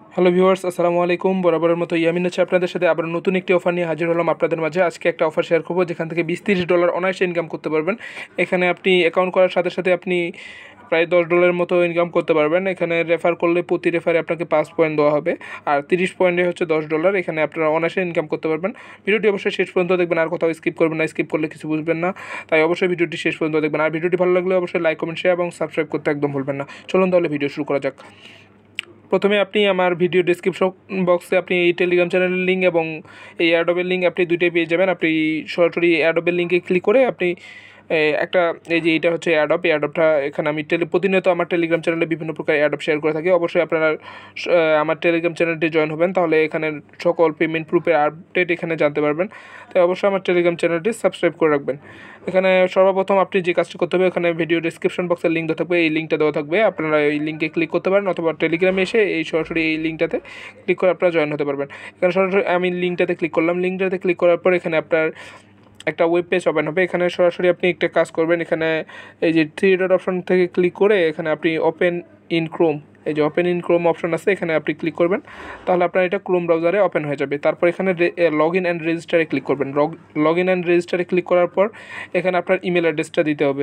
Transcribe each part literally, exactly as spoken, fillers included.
Hello viewers, আসসালামু আলাইকুম। বরাবরের মতো ইয়ামিন আছে আপনাদের সাথে আবার নতুন একটি অফার নিয়ে হাজির হলাম আপনাদের মাঝে। আজকে একটা অফার শেয়ার করবো যেখান থেকে বিশ তিরিশ ডলার অনায়াসে ইনকাম করতে পারবেন। এখানে আপনি অ্যাকাউন্ট করার সাথে সাথে আপনি প্রায় দশ ডলারের মতো ইনকাম করতে পারবেন। এখানে রেফার করলে প্রতি রেফারে আপনাকে পাঁচ পয়েন্ট দেওয়া হবে, আর তিরিশ পয়েন্টে হচ্ছে দশ ডলার। এখানে আপনারা অনায়াসে ইনকাম করতে পারবেন। ভিডিওটি অবশ্যই শেষ পর্যন্ত দেখবেন, আর কোথাও স্কিপ করবেন না। স্কিপ করলে কিছু বুঝবেন না, তাই অবশ্যই ভিডিওটি শেষ পর্যন্ত দেখবেন। আর ভিডিওটি ভালো লাগলে অবশ্যই লাইক, কমেন্ট, শেয়ার এবং সাবস্ক্রাইব করতে একদম ভুলবেন না। চলুন তাহলে ভিডিও শুরু করা যাক। প্রথমে আপনি আমার ভিডিও ডেসক্রিপশন বক্সে আপনি এই টেলিগ্রাম চ্যানেলের লিঙ্ক এবং এই এয়ারড্রপের লিঙ্ক আপনি দুইটাই পেয়ে যাবেন। আপনি সরাসরি এয়ারড্রপের লিঙ্কে ক্লিক করে আপনি একটা এই যে এটা হচ্ছে এয়ারড্রপ। এয়ারড্রপটা এখানে আমি টেলি প্রতিনিয়ত আমার টেলিগ্রাম চ্যানেলে বিভিন্ন প্রকার এয়ারড্রপ শেয়ার করে থাকি। অবশ্যই আপনারা আমার টেলিগ্রাম চ্যানেলটি জয়েন হবেন, তাহলে এখানে সকল পেমেন্ট প্রুফের আপডেট এখানে জানতে পারবেন। তাই অবশ্যই আমার টেলিগ্রাম চ্যানেলটি সাবস্ক্রাইব করে রাখবেন। এখানে সর্বপ্রথম আপনি যে কাজটি করতে হবে, এখানে ভিডিও ডেসক্রিপশন বক্সের লিঙ্ক দেওয়া থাকবে, এই লিঙ্কটা দেওয়া থাকবে। আপনারা এই লিঙ্কে ক্লিক করতে পারেন, অথবা টেলিগ্রামে এসে এই সরাসরি এই লিঙ্কটাতে ক্লিক করে আপনারা জয়েন হতে পারবেন। এখানে সরাসরি আমি লিঙ্কটাতে ক্লিক করলাম। লিঙ্কটাতে ক্লিক করার পর এখানে আপনার একটা ওয়েব পেজ ওপেন হবে। এখানে সরাসরি আপনি একটা কাজ করবেন, এখানে এই যে থ্রি ডট অপশন থেকে ক্লিক করে এখানে আপনি ওপেন ইন ক্রোম, এই যে ওপেন ইন ক্রোম অপশন আছে, এখানে আপনি ক্লিক করবেন। তাহলে আপনার এটা ক্রোম ব্রাউজারে ওপেন হয়ে যাবে। তারপর এখানে লগ ইন অ্যান্ড রেজিস্টারে ক্লিক করবেন। লগ ইন অ্যান্ড রেজিস্টারে ক্লিক করার পর এখানে আপনার ইমেল অ্যাড্রেসটা দিতে হবে।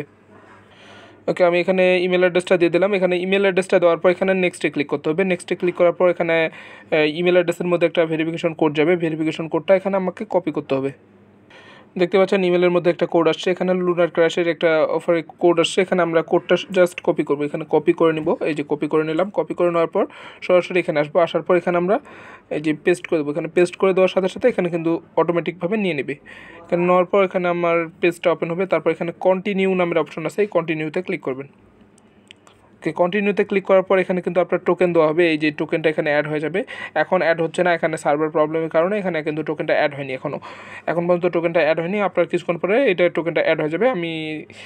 ওকে, আমি এখানে ইমেল অ্যাড্রেসটা দিয়ে দিলাম। এখানে ইমেল অ্যাড্রেসটা দেওয়ার পর এখানে নেক্সটে ক্লিক করতে হবে। নেক্সটে ক্লিক করার পর এখানে ইমেল অ্যাড্রেসের মধ্যে একটা ভেরিফিকেশন কোড যাবে। ভেরিফিকেশন কোডটা এখানে আমাকে কপি করতে হবে। দেখতে পাচ্ছেন ইমেলের মধ্যে একটা কোড আসছে, এখানে লুনার ক্র্যাশের একটা অফার কোড আসছে। এখানে আমরা কোডটা জাস্ট কপি করবো। এখানে কপি করে নিব, এই যে কপি করে নিলাম। কপি করে নেওয়ার পর সরাসরি এখানে আসবো। আসার পর এখানে আমরা এই যে পেস্ট করে দেবো। এখানে পেস্ট করে দেওয়ার সাথে সাথে এখানে কিন্তু অটোমেটিকভাবে নিয়ে নেবে। এখানে নেওয়ার পর এখানে আমার পেজটা ওপেন হবে। তারপর এখানে কন্টিনিউ নামের অপশন আছে, এই কন্টিনিউতে ক্লিক করবেন। ওকে, কন্টিনিউতে ক্লিক করার পর এখানে কিন্তু আপনার টোকেন দেওয়া হবে। এই যে টোকেনটা এখানে অ্যাড হয়ে যাবে। এখন অ্যাড হচ্ছে না, এখানে সার্ভার প্রবলেমের কারণে এখানে কিন্তু টোকেনটা অ্যাড হয়নি এখনও। এখন পর্যন্ত টোকেনটা অ্যাড হয়নি। আপনার কিছুক্ষণ পরে এটা টোকেনটা অ্যাড হয়ে যাবে। আমি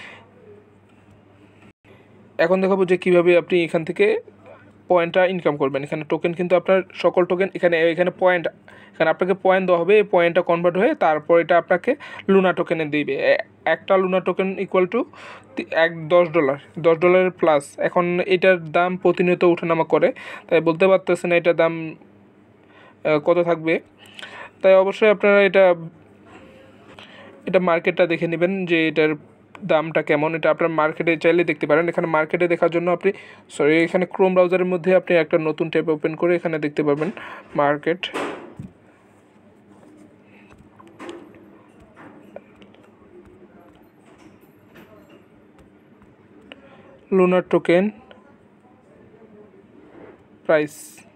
এখন দেখাবো যে কীভাবে আপনি এখান থেকে পয়েন্টটা ইনকাম করবেন। এখানে টোকেন কিন্তু আপনার সকল টোকেন এখানে এখানে পয়েন্ট এখানে আপনাকে পয়েন্ট দেওয়া হবে। এই পয়েন্টটা কনভার্ট হয়ে তারপর এটা আপনাকে লুনা টোকেনে দিবে। একটা লুনা টোকেন ইকুয়াল টু এক দশ ডলার দশ ডলারের প্লাস। এখন এটার দাম প্রতিনিয়ত ওঠানামা করে, তাই বলতে পারতেছেন এটার দাম কত থাকবে। তাই অবশ্যই আপনারা এটা এটা মার্কেটটা দেখে নেবেন যে এটার দামটা কেমন। এটা আপনার মার্কেটে চাইলে দেখতে পারেন। এখানে মার্কেটে দেখার জন্য আপনি সরি এখানে ক্রোম ব্রাউজারের মধ্যে আপনি একটা নতুন ট্যাব ওপেন করে এখানে দেখতে পারবেন মার্কেট। লুনার টোকেন প্রাইস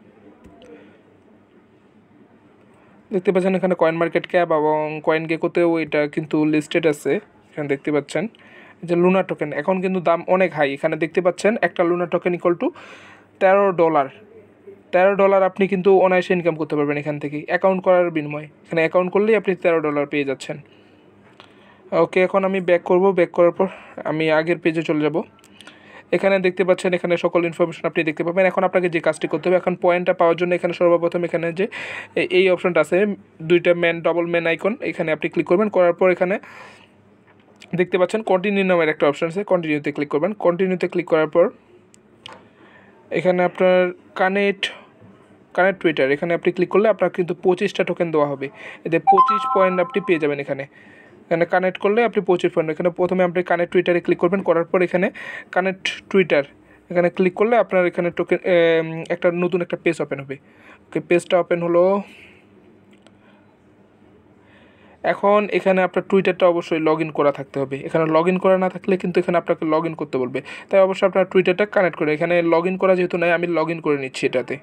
দেখতে পাচ্ছেন। এখানে কয়েন মার্কেট ক্যাপ এবং কয়েন গেকোতেও এটা কিন্তু লিস্টেড আছে। এখানে দেখতে পাচ্ছেন যে লুনার টোকেন এখন কিন্তু দাম অনেক হাই। এখানে দেখতে পাচ্ছেন একটা লুনার টোকেন ইকুয়াল টু তেরো ডলার তেরো ডলার আপনি কিন্তু অনায়াসে ইনকাম করতে পারবেন এখান থেকে অ্যাকাউন্ট করার বিনিময়ে। এখানে অ্যাকাউন্ট করলেই আপনি তেরো ডলার পেয়ে যাচ্ছেন। ওকে, এখন আমি ব্যাক করব। ব্যাক করার পর আমি আগের পেজে চলে যাব। এখানে দেখতে পাচ্ছেন এখানে সকল ইনফরমেশন আপনি দেখতে পাবেন। এখন আপনাকে যে কাজটি করতে হবে, এখন পয়েন্টটা পাওয়ার জন্য এখানে সর্বপ্রথম এখানে যে এই অপশনটা আছে দুইটা ম্যান ডবল ম্যান আইকন, এখানে আপনি ক্লিক করবেন। করার পর এখানে দেখতে পাচ্ছেন কন্টিনিউ নামের একটা অপশন আছে, কন্টিনিউতে ক্লিক করবেন। কন্টিনিউতে ক্লিক করার পর এখানে আপনার কানেক্ট কানেক্ট টুইটার, এখানে আপনি ক্লিক করলে আপনার কিন্তু পঁচিশটা টোকেন দেওয়া হবে। এতে পঁচিশ পয়েন্ট আপনি পেয়ে যাবেন। এখানে এখানে কানেক্ট করলে আপনি পঁচিশ পয়েন্ট। এখানে প্রথমে আপনি কানেক্ট টুইটারে ক্লিক করবেন। করার পর এখানে কানেক্ট টুইটার এখানে ক্লিক করলে আপনার এখানে টোকেন একটা নতুন একটা পেজ ওপেন হবে। ওকে, পেজটা ওপেন হলো। এখন এখানে আপনার টুইটারটা অবশ্যই লগ ইন করা থাকতে হবে। এখানে লগ ইন করা না থাকলে কিন্তু এখানে আপনাকে লগ ইন করতে বলবে। তাই অবশ্যই আপনার টুইটারটা কানেক্ট করে, এখানে লগ ইন করা যেহেতু নাই আমি লগ ইন করে নিচ্ছি এটাতে।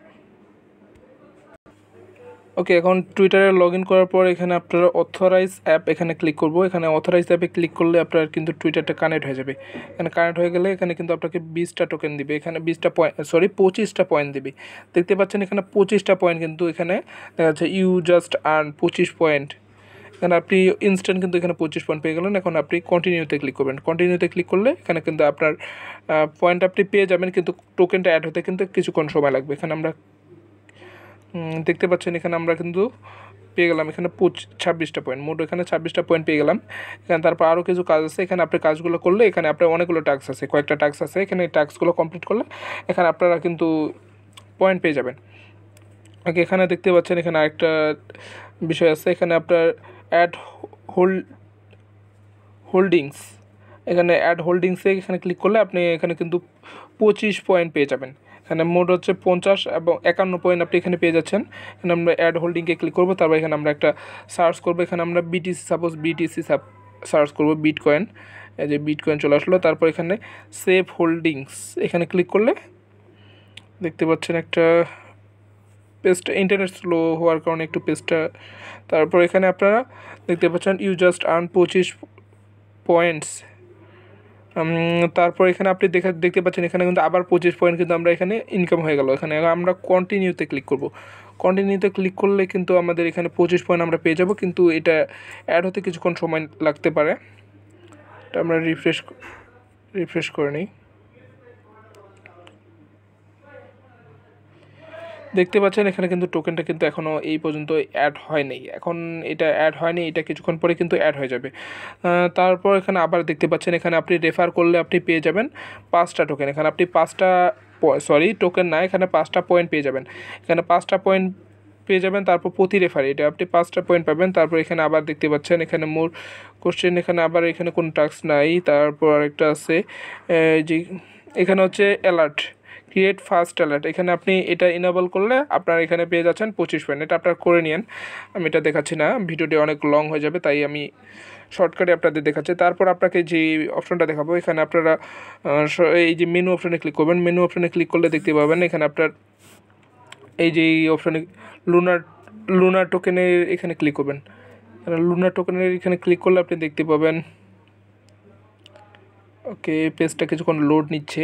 ওকে, এখন টুইটারে লগ ইন করার পর এখানে আপনারা অথরাইজ অ্যাপ এখানে ক্লিক করব। এখানে অথরাইজ অ্যাপে ক্লিক করলে আপনার কিন্তু টুইটারটা কানেক্ট হয়ে যাবে। এখানে কানেক্ট হয়ে গেলে এখানে কিন্তু আপনাকে বিশটা টোকেন দিবে। এখানে বিশটা পয়েন্ট সরি পঁচিশটা পয়েন্ট দিবে। দেখতে পাচ্ছেন এখানে পঁচিশটা পয়েন্ট কিন্তু এখানে দেখা যাচ্ছে ইউ জাস্ট আর্ন পঁচিশ পয়েন্ট। এখানে আপনি ইনস্ট্যান্ট কিন্তু এখানে পঁচিশ পয়েন্ট পেয়ে গেলেন। এখন আপনি কন্টিনিউতে ক্লিক করবেন। কন্টিনিউতে ক্লিক করলে এখানে কিন্তু আপনার পয়েন্ট আপনি পেয়ে যাবেন, কিন্তু টোকেনটা অ্যাড হতে কিন্তু কিছুক্ষণ সময় লাগবে। এখানে আমরা দেখতে পাচ্ছেন এখানে আমরা কিন্তু পেয়ে গেলাম এখানে ছাব্বিশটা পয়েন্ট, মোট এখানে ছাব্বিশটা পয়েন্ট পেয়ে গেলাম। এখানে তারপর আরও কিছু কাজ আছে। এখানে আপনি কাজগুলো করলে এখানে আপনার অনেকগুলো টাস্ক আছে, কয়েকটা টাস্ক আছে। এখানে এই টাস্কগুলো কমপ্লিট করলে এখানে আপনারা কিন্তু পয়েন্ট পেয়ে যাবেন। ওকে, এখানে দেখতে পাচ্ছেন এখানে আরেকটা বিষয় আছে, এখানে আপনার অ্যাড হোল্ড হোল্ডিংস, এখানে অ্যাড হোল্ডিংসে এখানে ক্লিক করলে আপনি এখানে কিন্তু পঁচিশ পয়েন্ট পেয়ে যাবেন। এখানে মোট হচ্ছে পঞ্চাশ এবং একান্ন পয়েন্ট আপনি এখানে পেয়ে যাচ্ছেন। এখানে আমরা অ্যাড হোল্ডিংকে ক্লিক করবো, তারপর এখানে আমরা একটা সার্চ করবো, এখানে আমরা বিটিসি সাপোজ বিটিসি সার্চ করবো, বিটকয়েন, এই যে বিটকয়েন চলে আসলো। তারপর এখানে সেভ হোল্ডিংস এখানে ক্লিক করলে দেখতে পাচ্ছেন একটা পেজটা ইন্টারনেট স্লো হওয়ার কারণে একটু পেজটা, তারপর এখানে আপনারা দেখতে পাচ্ছেন ইউ জাস্ট আর্ন পঁচিশ পয়েন্টস। তারপর এখানে আপনি দেখা দেখতে পাচ্ছেন এখানে কিন্তু আবার পঁচিশ পয়েন্ট কিন্তু আমরা এখানে ইনকাম হয়ে গেল। এখানে আমরা কন্টিনিউতে ক্লিক করব, কন্টিনিউতে ক্লিক করলে কিন্তু আমাদের এখানে পঁচিশ পয়েন্ট আমরা পেয়ে যাব, কিন্তু এটা অ্যাড হতে কিছুক্ষণ সময় লাগতে পারে। এটা আমরা রিফ্রেশ রিফ্রেশ করে নিই। দেখতে পাচ্ছেন এখানে কিন্তু টোকেনটা কিন্তু এখনও এই পর্যন্ত অ্যাড হয়নি, এখন এটা অ্যাড হয়নি, এটা কিছুক্ষণ পরে কিন্তু অ্যাড হয়ে যাবে। তারপর এখানে আবার দেখতে পাচ্ছেন এখানে আপনি রেফার করলে আপনি পেয়ে যাবেন পাঁচটা টোকেন। এখানে আপনি পাঁচটা সরি টোকেন না, এখানে পাঁচটা পয়েন্ট পেয়ে যাবেন। এখানে পাঁচটা পয়েন্ট পেয়ে যাবেন, তারপর প্রতি রেফারে এটা আপনি পাঁচটা পয়েন্ট পাবেন। তারপর এখানে আবার দেখতে পাচ্ছেন এখানে মোর কোশ্চেন, এখানে আবার এখানে কোনো টাস্ক নাই। তারপর আরেকটা আছে যে এখানে হচ্ছে অ্যালার্ট, ক্রিয়েট ফার্স্ট অ্যালার্ট, এখানে আপনি এটা ইনেবল করলে আপনার এখানে পেয়ে যাচ্ছেন পঁচিশ পয়েন্ট। এটা আপনার করে নিন, আমি এটা দেখাচ্ছি না, ভিডিওটি অনেক লং হয়ে যাবে, তাই আমি শর্টকাটে আপনাদের দেখাচ্ছি। তারপর আপনাকে যে অপশনটা দেখাবো, এখানে আপনারা এই যে মেনু অপশনে ক্লিক করবেন, মেনু অপশনে ক্লিক করলে দেখতে পাবেন এখানে আপনার এই যে অপশনে লুনার লুনার টোকেনের এখানে ক্লিক করবেন। লুনার টোকেনের এখানে ক্লিক করলে আপনি দেখতে পাবেন, ওকে পেজটা কিছুক্ষণ লোড নিচ্ছে।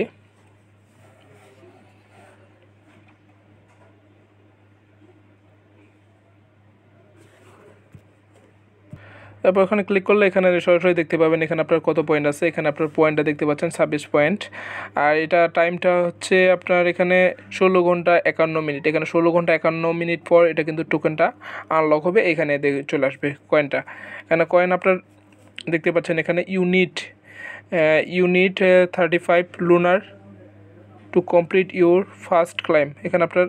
তারপর ওখানে ক্লিক করলে এখানে সরাসরি দেখতে পাবেন এখানে আপনার কত পয়েন্ট আছে। এখানে আপনার পয়েন্টটা দেখতে পাচ্ছেন ছাব্বিশ পয়েন্ট, আর এটা টাইমটা হচ্ছে আপনার এখানে ষোলো ঘন্টা একান্ন মিনিট। এখানে ষোলো ঘন্টা একান্ন মিনিট পর এটা কিন্তু টোকেনটা আনলক হবে, এখানে চলে আসবে কয়েনটা। এখানে কয়েন আপনার দেখতে পাচ্ছেন এখানে unit unit thirty five lunar to complete your first claim. এখানে আপনার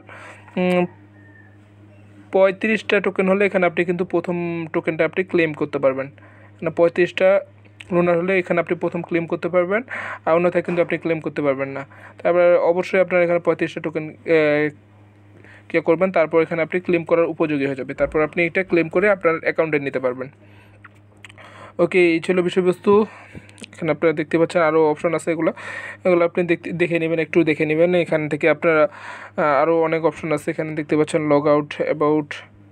পঁয়ত্রিশটা টোকেন হলে এখানে আপনি কিন্তু প্রথম টোকেনটা আপনি ক্লেম করতে পারবেন। মানে পঁয়ত্রিশটা লুনার হলে এখানে আপনি প্রথম ক্লেম করতে পারবেন, আর অন্যথায় কিন্তু আপনি ক্লেম করতে পারবেন না। তারপর অবশ্যই আপনার এখানে পঁয়ত্রিশটা টোকেন কে করবেন, তারপর এখানে আপনি ক্লেম করার উপযোগী হয়ে যাবে, তারপর আপনি এটা ক্লেম করে আপনার অ্যাকাউন্টে নিতে পারবেন। ওকে, এই ছিল বিষয়বস্তু। এখানে আপনারা দেখতে পাচ্ছেন আরও অপশন আছে, এগুলো এগুলো আপনি দেখতে দেখে নেবেন, একটু দেখে নেবেন। এখান থেকে আপনারা আরও অনেক অপশন আছে, এখানে দেখতে পাচ্ছেন লগ আউট, অ্যাবাউট,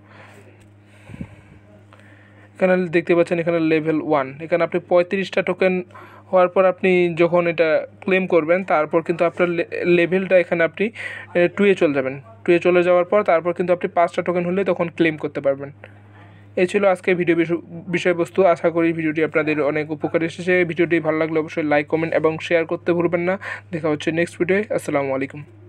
এখানে দেখতে পাচ্ছেন এখানে লেভেল ওয়ান। এখানে আপনি পঁয়ত্রিশটা টোকেন হওয়ার পর আপনি যখন এটা ক্লেম করবেন, তারপর কিন্তু আপনার লেভেলটা এখানে আপনি টুয়ে চলে যাবেন। টুয়ে চলে যাওয়ার পর তারপর কিন্তু আপনি পাঁচটা টোকেন হলে তখন ক্লেম করতে পারবেন। এই ছিল আজকে ভিডিও বিষয়বস্তু। আশা করি ভিডিওটি আপনাদের অনেক উপকার এসেছে। ভিডিওটি ভালো লাগলে অবশ্যই লাইক, কমেন্ট এবং শেয়ার করতে ভুলবেন না। দেখা হচ্ছে নেক্সট ভিডিওয়ে। আসসালামু আলাইকুম।